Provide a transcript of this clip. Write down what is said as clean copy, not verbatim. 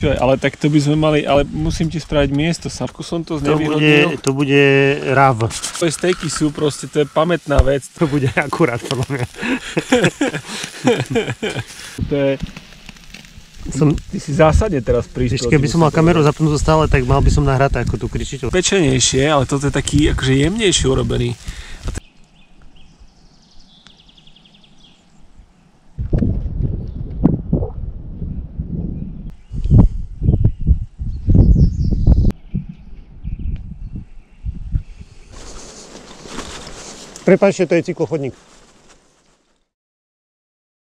Ale tak to by sme mali, ale musím ti spraviť miesto, Savku som to znevýhodnil. To bude RAV. To stejky sú proste, to je pamätná vec. To bude akurát podľa mňa. To je... Ty si zásadne teraz prišiel. Keby som mal kameru zapnúť stále, tak mal by som nahrať ako tu kričiteľ. Pečenejšie, ale toto je taký akože jemnejšie urobený. Prepáčte, to je cyklochodník.